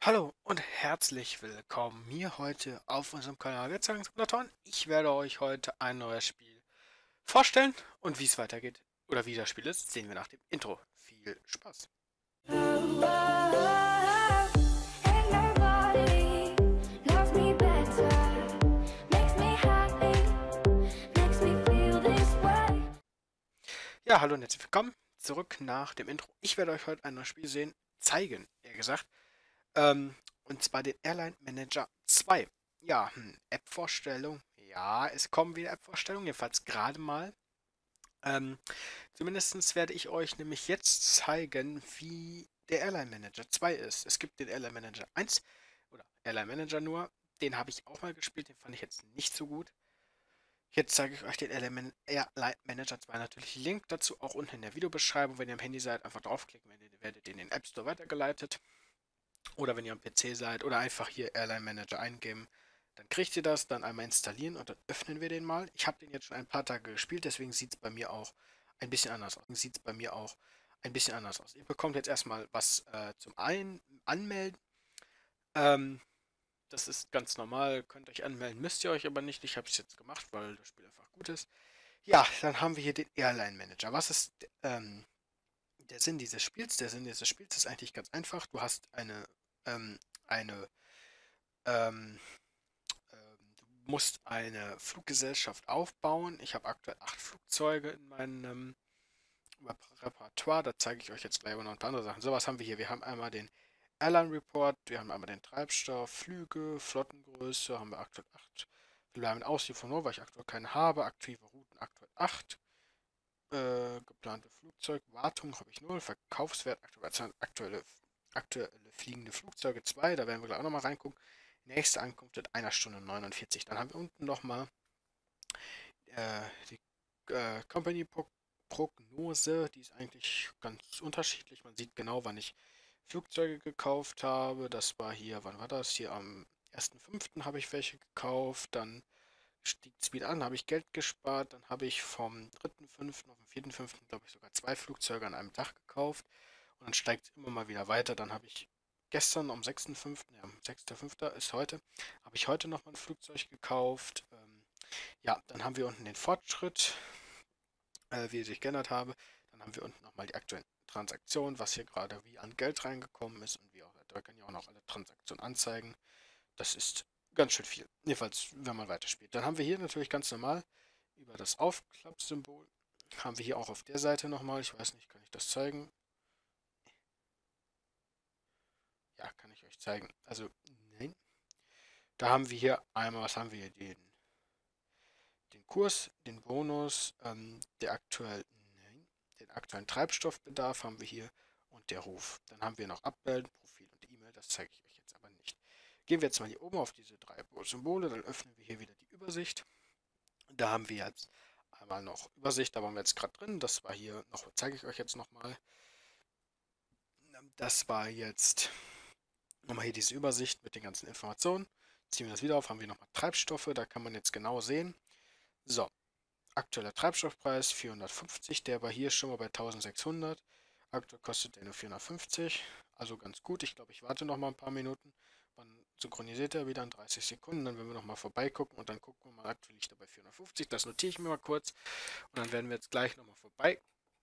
Hallo und herzlich willkommen hier heute auf unserem Kanal Gezanksimulatoren. Ich werde euch heute ein neues Spiel vorstellen und wie es weitergeht oder wie das Spiel ist, sehen wir nach dem Intro. Viel Spaß! Ja, hallo und herzlich willkommen zurück nach dem Intro. Ich werde euch heute ein neues Spiel zeigen, eher gesagt. Und zwar den Airline Manager 2. Ja, App-Vorstellung. Ja, es kommen wieder App-Vorstellungen, jedenfalls gerade mal. Ähm, Zumindest werde ich euch nämlich jetzt zeigen, wie der Airline Manager 2 ist. Es gibt den Airline Manager 1 oder Airline Manager nur. Den habe ich auch mal gespielt, den fand ich jetzt nicht so gut. Jetzt zeige ich euch den Airline Manager 2 natürlich. Link dazu auch unten in der Videobeschreibung. Wenn ihr am Handy seid, einfach draufklicken, werdet ihr in den App Store weitergeleitet. Oder wenn ihr am PC seid oder einfach hier Airline Manager eingeben, dann kriegt ihr das, dann einmal installieren und dann öffnen wir den mal. Ich habe den jetzt schon ein paar Tage gespielt, deswegen sieht es bei mir auch ein bisschen anders aus. Ihr bekommt jetzt erstmal was zum einen Anmelden. Ähm, Das ist ganz normal, könnt euch anmelden, müsst ihr euch aber nicht. Ich habe es jetzt gemacht, weil das Spiel einfach gut ist. Ja, dann haben wir hier den Airline Manager. Was ist der Sinn dieses Spiels? Der Sinn dieses Spiels ist eigentlich ganz einfach. Du hast eine ähm, du musst eine Fluggesellschaft aufbauen. Ich habe aktuell 8 Flugzeuge in meinem Repertoire. Da zeige ich euch jetzt gleich noch ein paar andere Sachen. So, was haben wir hier? Wir haben einmal den Airline Report, wir haben einmal den Treibstoff, Flüge, Flottengröße, haben wir aktuell 8. Wir bleiben Auslieferung nur, weil ich aktuell keine habe. Aktive Routen aktuell 8. Geplante Flugzeug, Wartung habe ich 0. Verkaufswert, aktuelle fliegende Flugzeuge 2. Da werden wir gleich auch nochmal reingucken. Nächste Ankunft in 1 Stunde 49. Dann haben wir unten nochmal die Company-Prognose. Die ist eigentlich ganz unterschiedlich. Man sieht genau, wann ich Flugzeuge gekauft habe. Das war hier, wann war das? Hier am 1.5. habe ich welche gekauft. Dann stieg es wieder an, habe ich Geld gespart. Dann habe ich vom 3.5. auf den 4.5. glaube ich sogar 2 Flugzeuge an einem Tag gekauft. Und dann steigt es immer mal wieder weiter. Dann habe ich gestern am 6.5., ja, 6.5. ist heute, habe ich heute nochmal ein Flugzeug gekauft. Ja, dann haben wir unten den Fortschritt, wie ich geändert habe. Dann haben wir unten nochmal die aktuellen Transaktionen, was hier gerade wie an Geld reingekommen ist und wie auch, da können ja auch noch alle Transaktionen anzeigen. Das ist ganz schön viel. Jedenfalls, wenn man weiterspielt. Dann haben wir hier natürlich ganz normal über das Aufklappsymbol. Haben wir hier auch auf der Seite nochmal, ich weiß nicht, kann ich das zeigen? Ja, kann ich euch zeigen. Also, nein. Da haben wir hier einmal, was haben wir hier? Den Kurs, den Bonus, den aktuellen Treibstoffbedarf haben wir hier und der Ruf. Dann haben wir noch Abmelden, Profil und E-Mail, das zeige ich euch jetzt aber nicht. Gehen wir jetzt mal hier oben auf diese 3 Symbole, dann öffnen wir hier wieder die Übersicht. Da haben wir jetzt einmal noch Übersicht, da waren wir jetzt gerade drin, das war hier noch, zeige ich euch jetzt nochmal. Das war jetzt nochmal hier diese Übersicht mit den ganzen Informationen. Ziehen wir das wieder auf, haben wir nochmal Treibstoffe, da kann man jetzt genau sehen. So, aktueller Treibstoffpreis 450, der war hier schon mal bei 1600. Aktuell kostet der nur 450, also ganz gut. Ich glaube, ich warte noch mal ein paar Minuten. Wann synchronisiert er wieder in 30 Sekunden? Dann werden wir noch mal vorbeigucken und dann gucken wir mal, aktuell liegt er bei 450. Das notiere ich mir mal kurz und dann werden wir jetzt gleich noch mal vorbeigucken,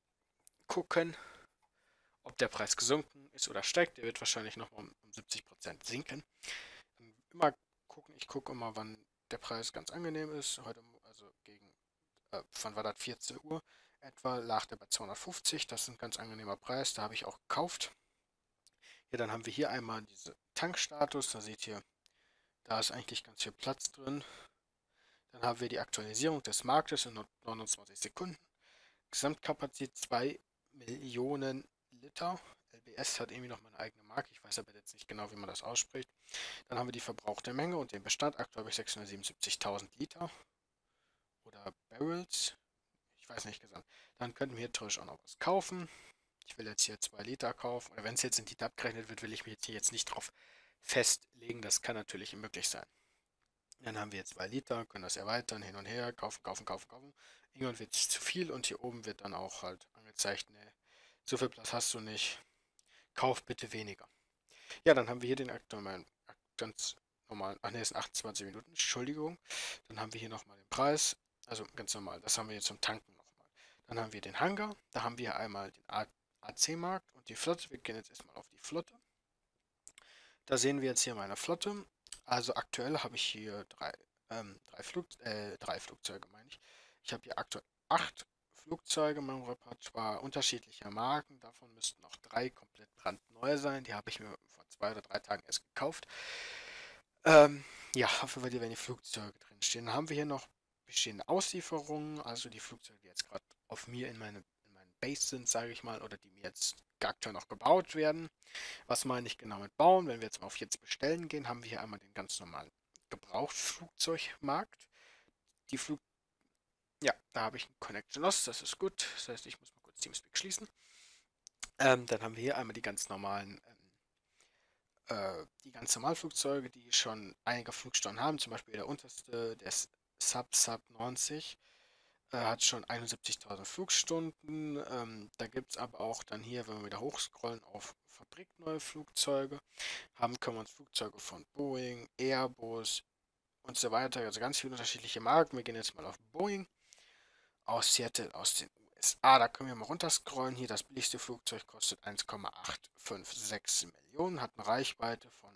ob der Preis gesunken ist oder steigt. Der wird wahrscheinlich noch mal um 70% sinken. Immer gucken, ich gucke immer, wann der Preis ganz angenehm ist. Heute, also wann war das? 14 Uhr etwa, lag der bei 250. Das ist ein ganz angenehmer Preis, da habe ich auch gekauft. Ja, dann haben wir hier einmal diese Tankstatus, da seht ihr, da ist eigentlich ganz viel Platz drin. Dann haben wir die Aktualisierung des Marktes in 29 Sekunden. Gesamtkapazität 2 Millionen Liter. LBS hat irgendwie noch mal eine eigene Marke, ich weiß aber jetzt nicht genau, wie man das ausspricht. Dann haben wir die verbrauchte Menge und den Bestand. Aktuell habe ich 677.000 Liter oder Barrels. Ich weiß nicht gesagt. Dann könnten wir hier theoretisch auch noch was kaufen. Ich will jetzt hier 2 Liter kaufen. Oder wenn es jetzt in Liter abgerechnet wird, will ich mich hier jetzt nicht drauf festlegen. Das kann natürlich möglich sein. Dann haben wir jetzt 2 Liter, können das erweitern, hin und her, kaufen, kaufen, kaufen, kaufen. Irgendwann wird es zu viel und hier oben wird dann auch halt angezeigt, ne, so viel Platz hast du nicht, kauf bitte weniger. Ja, dann haben wir hier den aktuellen, ganz normalen, ach ne, es sind 28 Minuten, Entschuldigung. Dann haben wir hier nochmal den Preis, also ganz normal, das haben wir jetzt zum Tanken nochmal. Dann haben wir den Hangar, da haben wir einmal den AC-Markt und die Flotte. Wir gehen jetzt erstmal auf die Flotte. Da sehen wir jetzt hier meine Flotte. Also aktuell habe ich hier drei Flugzeuge, meine ich. Ich habe hier aktuell 8 Flugzeuge in meinem Repertoire unterschiedlicher Marken. Davon müssten noch 3 komplett brandneu sein. Die habe ich mir vor 2 oder 3 Tagen erst gekauft. Ja, auf jeden Fall, wenn die Flugzeuge drin stehen. Dann haben wir hier noch bestehende Auslieferungen, also die Flugzeuge, die jetzt gerade auf mir in meinen Base sind, sage ich mal, oder die mir jetzt aktuell noch gebaut werden. Was meine ich genau mit bauen? Wenn wir jetzt mal auf jetzt bestellen gehen, haben wir hier einmal den ganz normalen Gebrauchtflugzeugmarkt. Die Flug Ja, da habe ich ein Connection Loss, das ist gut. Das heißt, ich muss mal kurz Teamspeak schließen. Dann haben wir hier einmal die ganz normalen Flugzeuge, die schon einige Flugstunden haben. Zum Beispiel der unterste, der ist Sub 90, hat schon 71.000 Flugstunden. Da gibt es aber auch dann hier, wenn wir wieder hochscrollen auf fabrikneue Flugzeuge, können wir uns Flugzeuge von Boeing, Airbus und so weiter, also ganz viele unterschiedliche Marken. Wir gehen jetzt mal auf Boeing aus Seattle, aus den USA. Da können wir mal runterscrollen. Hier das billigste Flugzeug kostet 1,856 Millionen, hat eine Reichweite von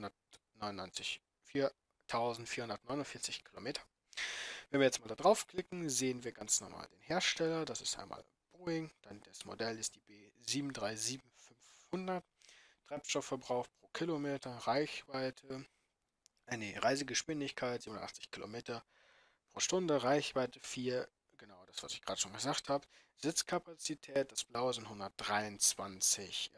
4.449 Kilometer. Wenn wir jetzt mal da draufklicken, sehen wir ganz normal den Hersteller. Das ist einmal Boeing, dann das Modell ist die B737500. Treibstoffverbrauch pro Kilometer, Reichweite, Reisegeschwindigkeit 87 Kilometer pro Stunde, Reichweite 4, genau das, was ich gerade schon gesagt habe. Sitzkapazität, das blaue sind 123,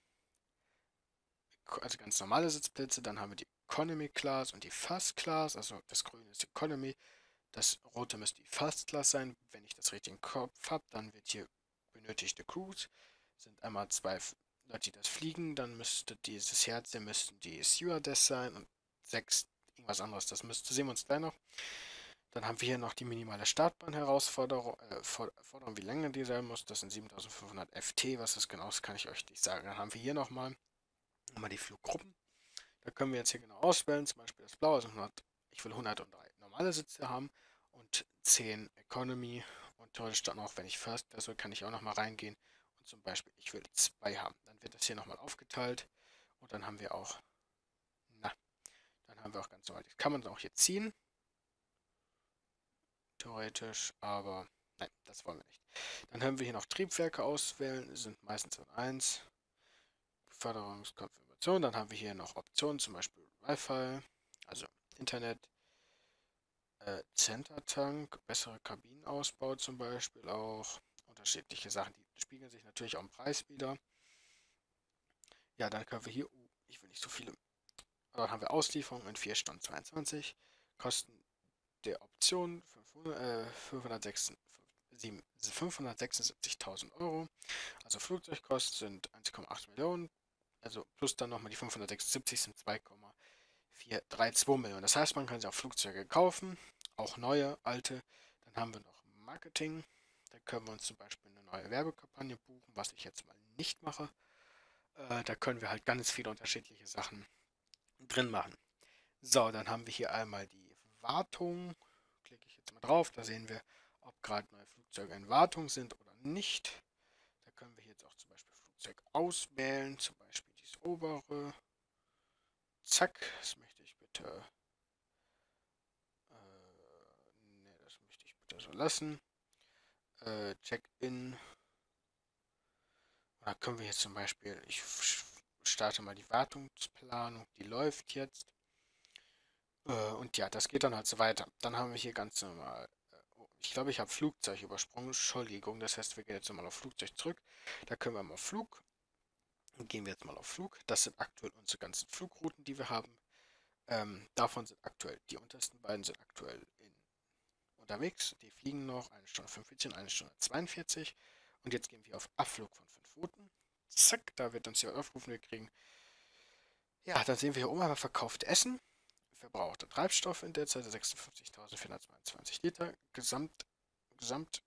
also ganz normale Sitzplätze. Dann haben wir die Economy Class und die First Class, also das grüne ist Economy, das rote müsste die First Class sein. Wenn ich das richtig im Kopf habe, dann wird hier benötigte Crews, sind einmal 2 Leute, die das fliegen, dann müsste dieses Herz, hier müssten die Stewardess sein und 6 irgendwas anderes, sehen wir uns gleich noch. Dann haben wir hier noch die minimale Startbahn-Herausforderung, Forderung, wie lange die sein muss. Das sind 7500 FT. Was das genau ist, kann ich euch nicht sagen. Dann haben wir hier nochmal die Fluggruppen. Da können wir jetzt hier genau auswählen. Zum Beispiel das blaue, also 100, ich will 103 normale Sitze haben und 10 Economy. Und theoretisch dann auch, wenn ich First Class will, kann ich auch nochmal reingehen. Und zum Beispiel, ich will 2 haben. Dann wird das hier nochmal aufgeteilt. Und dann haben wir auch, dann haben wir auch ganz normal. Das kann man auch hier ziehen. Theoretisch, aber nein, das wollen wir nicht. Dann haben wir hier noch Triebwerke auswählen, sind meistens in 1. Förderungskonfirmation, dann haben wir hier noch Optionen, zum Beispiel Wi-Fi, also Internet, Center-Tank, bessere Kabinenausbau zum Beispiel auch, unterschiedliche Sachen, die spiegeln sich natürlich auch im Preis wieder. Ja, dann können wir hier, ich will nicht so viele, aber dann haben wir Auslieferung in 4 Stunden 22, Kosten der Option 576.000 Euro. Also Flugzeugkosten sind 1,8 Millionen. Also plus dann nochmal die 576 sind 2,432 Millionen. Das heißt, man kann sich auch Flugzeuge kaufen, auch neue, alte. Dann haben wir noch Marketing. Da können wir uns zum Beispiel eine neue Werbekampagne buchen, was ich jetzt mal nicht mache. Da können wir halt ganz viele unterschiedliche Sachen drin machen. So, dann haben wir hier einmal die Wartung. Klicke ich jetzt mal drauf, da sehen wir, ob gerade neue Flugzeuge in Wartung sind oder nicht. Da können wir jetzt auch zum Beispiel Flugzeug auswählen, zum Beispiel dieses obere. Zack, das möchte ich bitte, ne, das möchte ich bitte so lassen. Check-in. Da können wir jetzt zum Beispiel, ich starte mal die Wartungsplanung, die läuft jetzt. Und ja, das geht dann halt so weiter. Dann haben wir hier ganz normal, oh, ich glaube, ich habe Flugzeug übersprungen, Entschuldigung, das heißt, wir gehen jetzt nochmal auf Flugzeug zurück. Da können wir mal auf Flug, und gehen wir jetzt mal auf Flug. Das sind aktuell unsere ganzen Flugrouten, die wir haben. Davon sind aktuell, die untersten beiden sind aktuell unterwegs. Die fliegen noch 1 Stunde 45, 1 Stunde 42. Und jetzt gehen wir auf Abflug von 5 Routen. Zack, da wird uns hier aufgerufen, wir kriegen. Ja, dann sehen wir hier oben einmal verkaufte Essen. Verbrauchter Treibstoff in der Zeit 56.422 Liter. Gesamt,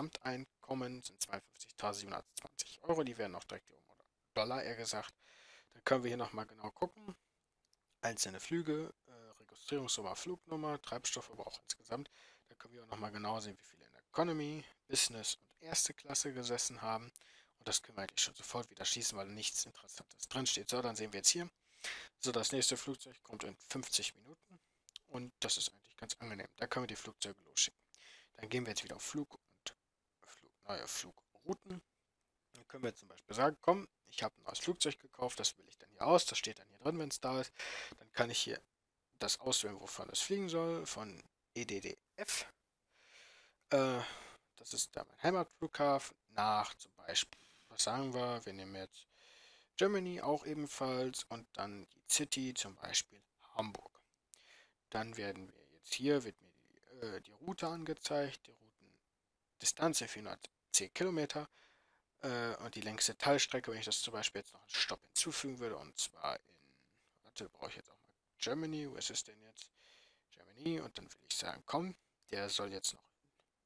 Gesamteinkommen sind 52.720 Euro. Die werden auch direkt hier oben, oder Dollar eher gesagt. Da können wir hier nochmal genau gucken. Einzelne Flüge, Registrierungsnummer, Flugnummer, Treibstoffverbrauch insgesamt. Da können wir auch nochmal genau sehen, wie viele in der Economy, Business und erste Klasse gesessen haben. Und das können wir eigentlich schon sofort wieder schließen, weil nichts Interessantes drin steht. So, dann sehen wir jetzt hier. So, das nächste Flugzeug kommt in 50 Minuten. Und das ist eigentlich ganz angenehm. Da können wir die Flugzeuge losschicken. Dann gehen wir jetzt wieder auf Flug und neue Flugrouten. Dann können wir zum Beispiel sagen, komm, ich habe ein neues Flugzeug gekauft, das wähle ich dann hier aus, das steht dann hier drin, wenn es da ist. Dann kann ich hier das auswählen, wovon es fliegen soll, von EDDF. Äh, Das ist da mein Heimatflughafen, nach zum Beispiel, was sagen wir nehmen jetzt Germany auch ebenfalls und dann die City, zum Beispiel Hamburg. Dann werden wir jetzt hier, wird mir die Route angezeigt, die Routendistanz 410 Kilometer. Und die längste Teilstrecke, wenn ich das zum Beispiel jetzt noch einen Stopp hinzufügen würde, und zwar warte, brauche ich jetzt auch mal Germany, wo ist es denn jetzt? Germany, und dann will ich sagen, komm, der soll jetzt noch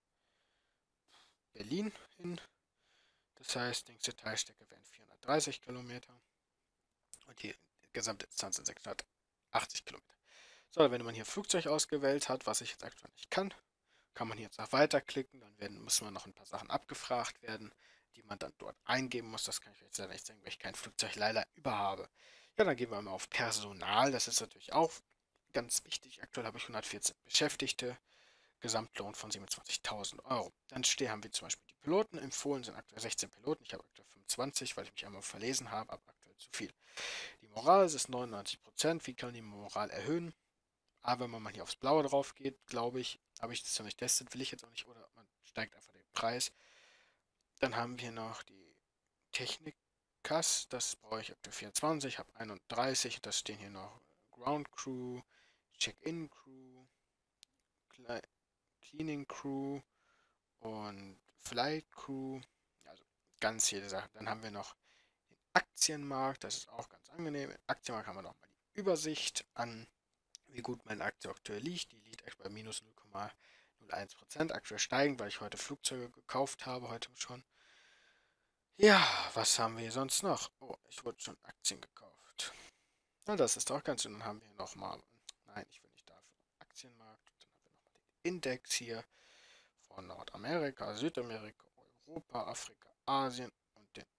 Berlin hin. Das heißt, längste Teilstrecke wären 430 Kilometer und die gesamte Distanz sind 680 Kilometer. So, wenn man hier Flugzeug ausgewählt hat, was ich jetzt aktuell nicht kann, kann man hier jetzt auf Weiter klicken, dann müssen noch ein paar Sachen abgefragt werden, die man dann dort eingeben muss. Das kann ich jetzt leider nicht sagen, weil ich kein Flugzeug leider über habe. Ja, dann gehen wir mal auf Personal. Das ist natürlich auch ganz wichtig. Aktuell habe ich 114 Beschäftigte, Gesamtlohn von 27.000 Euro. Dann haben wir zum Beispiel die Piloten. Empfohlen sind aktuell 16 Piloten. Ich habe aktuell 25, weil ich mich einmal verlesen habe, aber aktuell zu viel. Die Moral ist 99%. Wie kann man die Moral erhöhen? Aber wenn man mal hier aufs Blaue drauf geht, glaube ich, habe ich das noch nicht getestet, will ich jetzt auch nicht, oder man steigt einfach den Preis. Dann haben wir noch die Technikas, das brauche ich aktuell 24, habe 31, das stehen hier noch Ground Crew, Check-in Crew, Cleaning Crew und Flight Crew, also ganz viele Sachen. Dann haben wir noch den Aktienmarkt, das ist auch ganz angenehm. Im Aktienmarkt haben wir nochmal die Übersicht an, wie gut meine Aktie aktuell liegt. Die liegt bei minus 0,01%. Aktuell steigen, weil ich heute Flugzeuge gekauft habe, heute schon. Ja, was haben wir hier sonst noch? Oh, ich wurde schon Aktien gekauft. Na, das ist auch ganz schön. Dann haben wir nochmal, nein, ich will nicht dafür, Aktienmarkt. Dann haben wir nochmal den Index hier von Nordamerika, Südamerika, Europa, Afrika, Asien und den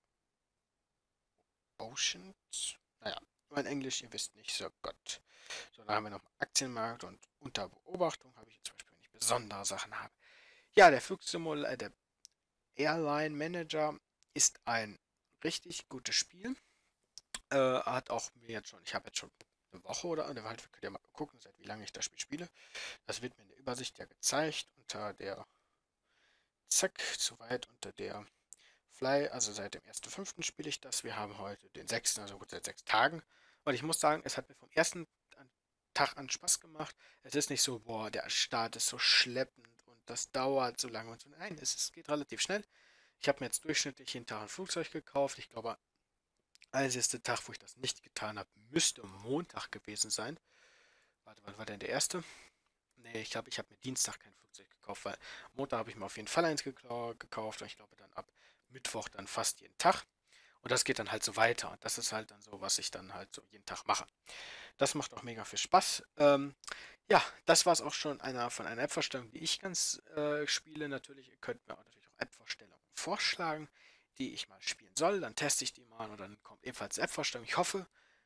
Oceans. Naja, mein Englisch, ihr wisst nicht so gut. So, dann haben wir nochmal Aktienmarkt und unter Beobachtung habe ich jetzt zum Beispiel, wenn ich besondere Sachen habe. Ja, der Flugsimulator, der Airline Manager ist ein richtig gutes Spiel. Hat auch mir jetzt schon, ich habe jetzt schon eine Woche oder eine Woche, könnt ihr mal gucken, seit wie lange ich das Spiel spiele. Das wird mir in der Übersicht ja gezeigt, unter der, zack, soweit unter der Fly, also seit dem 1.5. spiele ich das. Wir haben heute den 6., also gut seit 6 Tagen. Und ich muss sagen, es hat mir vom ersten Tag an Spaß gemacht. Es ist nicht so, boah, der Start ist so schleppend und das dauert so lange und so. Nein, es geht relativ schnell. Ich habe mir jetzt durchschnittlich jeden Tag ein Flugzeug gekauft. Ich glaube, einzigste Tag, wo ich das nicht getan habe, müsste Montag gewesen sein. Warte, wann war denn der erste? Nee, ich hab mir Dienstag kein Flugzeug gekauft, weil Montag habe ich mir auf jeden Fall eins gekauft und ich glaube dann ab Mittwoch dann fast jeden Tag. Und das geht dann halt so weiter. Und das ist halt dann so, was ich dann halt so jeden Tag mache. Das macht auch mega viel Spaß. Ja, das war es auch schon von einer App-Vorstellung, die ich ganz spiele. Natürlich, ihr könnt mir auch natürlich auch App-Vorstellungen vorschlagen, die ich mal spielen soll. Dann teste ich die mal und dann kommt ebenfalls App-Vorstellung. Ich hoffe,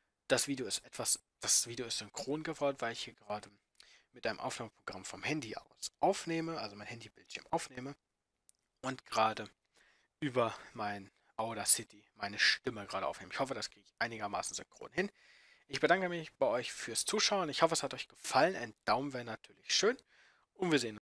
das Video ist synchron geworden, weil ich hier gerade mit einem Aufnahmeprogramm vom Handy aus aufnehme, also mein Handybildschirm aufnehme und gerade über mein Audacity meine Stimme gerade aufnehme. Ich hoffe, das kriege ich einigermaßen synchron hin. Ich bedanke mich bei euch fürs Zuschauen. Ich hoffe, es hat euch gefallen. Ein Daumen wäre natürlich schön. Und wir sehen uns.